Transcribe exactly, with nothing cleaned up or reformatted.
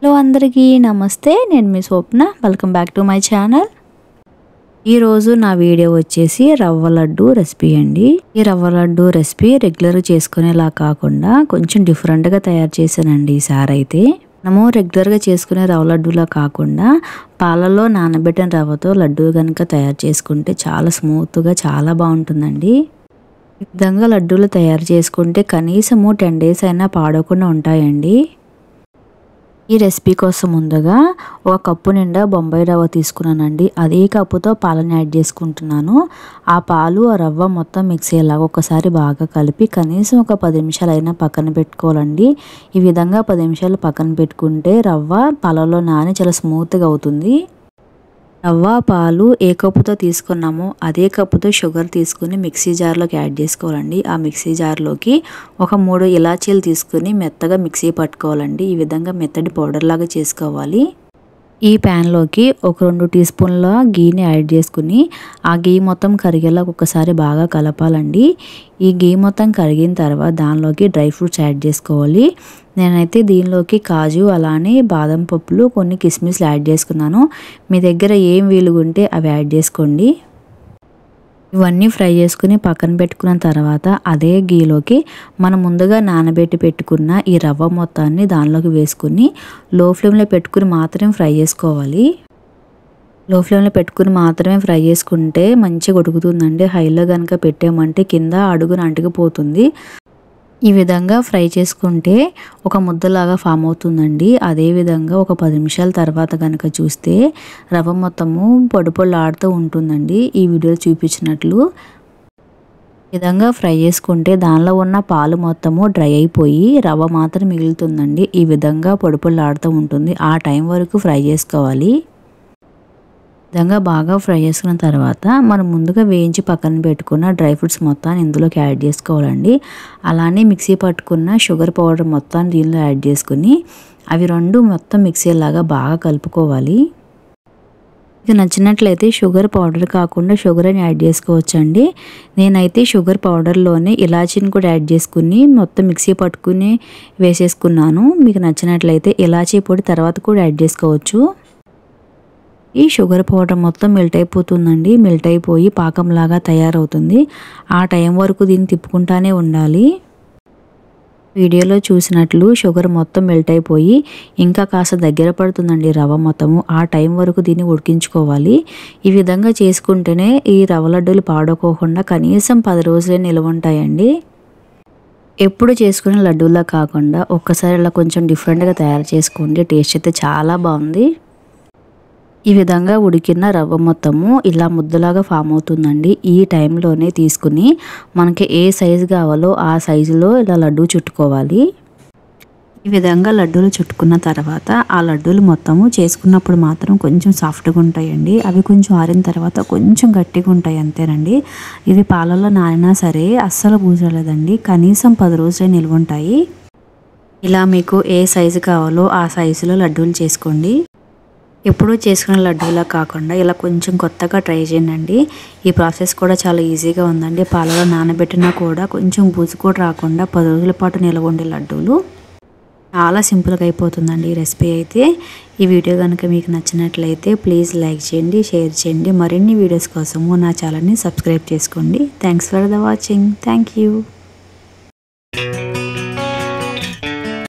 Hello అందరికీ నమస్తే, నేను మీ Swapna. Welcome back to my channel. ఈరోజు నా వీడియో వచ్చేసి రవ్వ లడ్డు రెసిపీ అండి. ఈ రవ్వ లడ్డు రెసిపీ రెగ్యులర్గా చేసుకునేలా కాకుండా కొంచెం డిఫరెంట్గా తయారు చేశానండి ఈసారి అయితే. మనము రెగ్యులర్గా చేసుకునే రవ్వ లడ్డూలా కాకుండా పాలలో నానబెట్టిన రవ్వతో లడ్డు కనుక తయారు చేసుకుంటే చాలా స్మూత్గా చాలా బాగుంటుందండి. ఈ విధంగా లడ్డూలు తయారు చేసుకుంటే కనీసము టెన్ డేస్ అయినా పాడకుండా ఉంటాయండి. ఈ రెసిపీ కోసం ముందుగా ఒక కప్పు నిండా బొంబాయి రవ్వ తీసుకున్నానండి. అదే కప్పుతో పాలను యాడ్ చేసుకుంటున్నాను. ఆ పాలు ఆ రవ్వ మొత్తం మిక్స్ అయ్యేలాగా ఒకసారి బాగా కలిపి కనీసం ఒక పది నిమిషాలు అయినా పక్కన పెట్టుకోవాలండి. ఈ విధంగా పది నిమిషాలు పక్కన పెట్టుకుంటే రవ్వ పాలలో నాని చాలా స్మూత్గా అవుతుంది. రవ్వ పాలు ఏ కప్పుతో తీసుకున్నామో అదే కప్పుతో షుగర్ తీసుకుని మిక్సీ జార్లోకి యాడ్ చేసుకోవాలండి. ఆ మిక్సీ జార్లోకి ఒక మూడు ఇలాచీలు తీసుకుని మెత్తగా మిక్సీ పట్టుకోవాలండి. ఈ విధంగా మెత్తటి పౌడర్ లాగా చేసుకోవాలి. ఈ ప్యాన్లోకి ఒక రెండు టీ స్పూన్ల గీని యాడ్ చేసుకుని ఆ గీ మొత్తం కరిగేలా ఒకసారి బాగా కలపాలండి. ఈ గీ మొత్తం కరిగిన తర్వాత దానిలోకి డ్రై ఫ్రూట్స్ యాడ్ చేసుకోవాలి. నేనైతే దీనిలోకి కాజు అలానే బాదం పప్పులు కొన్ని కిస్మిస్లు యాడ్ చేసుకున్నాను. మీ దగ్గర ఏం వీలుగుంటే అవి యాడ్ చేసుకోండి. ఇవన్నీ ఫ్రై చేసుకుని పక్కన పెట్టుకున్న తర్వాత అదే గీలోకి మనం ముందుగా నానబెట్టి పెట్టుకున్న ఈ రవ్వ మొత్తాన్ని దానిలోకి వేసుకుని లో ఫ్లేమ్లో పెట్టుకుని మాత్రమే ఫ్రై చేసుకోవాలి. లో ఫ్లేమ్లో పెట్టుకుని మాత్రమే ఫ్రై చేసుకుంటే మంచిగా ఉడుకుతుందండి. హైలో కనుక పెట్టామంటే కింద అడుగున అంటుకుపోతుంది. ఈ విధంగా ఫ్రై చేసుకుంటే ఒక ముద్దలాగా ఫామ్ అవుతుందండి. అదేవిధంగా ఒక పది నిమిషాల తర్వాత కనుక చూస్తే రవ్వ మొత్తము పొడి పొడిలాడుతూ ఉంటుందండి. ఈ వీడియోలో చూపించినట్లు ఈ విధంగా ఫ్రై చేసుకుంటే దానిలో ఉన్న పాలు మొత్తము డ్రై అయిపోయి రవ్వ మాత్రం మిగులుతుందండి. ఈ విధంగా పొడి పొడిలాడుతూ ఉంటుంది. ఆ టైం వరకు ఫ్రై చేసుకోవాలి. విధంగా బాగా ఫ్రై చేసుకున్న తర్వాత మనం ముందుగా వేయించి పక్కన పెట్టుకున్న డ్రై ఫ్రూట్స్ మొత్తాన్ని ఇందులోకి యాడ్ చేసుకోవాలండి. అలానే మిక్సీ పట్టుకున్న షుగర్ పౌడర్ మొత్తాన్ని దీనిలో యాడ్ చేసుకుని అవి రెండు మొత్తం మిక్సీ లాగా బాగా కలుపుకోవాలి. ఇది నచ్చినట్లయితే షుగర్ పౌడర్ కాకుండా షుగర్ అని యాడ్ చేసుకోవచ్చండి. నేనైతే షుగర్ పౌడర్లోనే ఇలాచీని కూడా యాడ్ చేసుకుని మొత్తం మిక్సీ పట్టుకుని వేసేసుకున్నాను. మీకు నచ్చినట్లయితే ఇలాచీ పొడి తర్వాత కూడా యాడ్ చేసుకోవచ్చు. ఈ షుగర్ పౌడర్ మొత్తం మెల్ట్ అయిపోతుందండి. మెల్ట్ అయిపోయి పాకంలాగా తయారవుతుంది. ఆ టైం వరకు దీన్ని తిప్పుకుంటానే ఉండాలి. వీడియోలో చూసినట్లు షుగర్ మొత్తం మెల్ట్ అయిపోయి ఇంకా కాస్త దగ్గర పడుతుందండి రవ్వ మొత్తము. ఆ టైం వరకు దీన్ని ఉడికించుకోవాలి. ఈ విధంగా చేసుకుంటేనే ఈ రవ్వ లడ్డూలు పాడుకోకుండా కనీసం పది రోజులే నిల్వ ఉంటాయండి. ఎప్పుడు చేసుకునే లడ్డూలా కాకుండా ఒక్కసారి ఇలా కొంచెం డిఫరెంట్గా తయారు చేసుకోండి. టేస్ట్ అయితే చాలా బాగుంది. ఈ విధంగా ఉడికిన రవ్వ మొత్తము ఇలా ముద్దలాగా ఫామ్ అవుతుందండి. ఈ టైంలోనే తీసుకుని మనకి ఏ సైజు కావాలో ఆ సైజులో ఇలా లడ్డు చుట్టుకోవాలి. ఈ విధంగా లడ్డూలు చుట్టుకున్న తర్వాత ఆ లడ్డూలు మొత్తము చేసుకున్నప్పుడు మాత్రం కొంచెం సాఫ్ట్గా ఉంటాయండి. అవి కొంచెం ఆరిన తర్వాత కొంచెం గట్టిగా ఉంటాయి అంతేనండి. ఇవి పాలలో నానినా సరే అస్సలు పూజలేదండి. కనీసం పది రోజులే నిల్వ ఉంటాయి. ఇలా మీకు ఏ సైజు కావాలో ఆ సైజులో లడ్డూలు చేసుకోండి. ఎప్పుడూ చేసుకునే లడ్డూలా కాకుండా ఇలా కొంచెం కొత్తగా ట్రై చేయండి. ఈ ప్రాసెస్ కూడా చాలా ఈజీగా ఉందండి. పాలలో నానబెట్టినా కూడా కొంచెం బూజు కూడా రాకుండా పది రోజుల పాటు నిల్వ ఉండే లడ్డూలు చాలా సింపుల్గా అయిపోతుందండి ఈ రెసిపీ అయితే. ఈ వీడియో కనుక మీకు నచ్చినట్లయితే ప్లీజ్ లైక్ చేయండి, షేర్ చేయండి. మరిన్ని వీడియోస్ కోసము నా ఛానల్ని సబ్స్క్రైబ్ చేసుకోండి. Thanks for the watching. Thank you.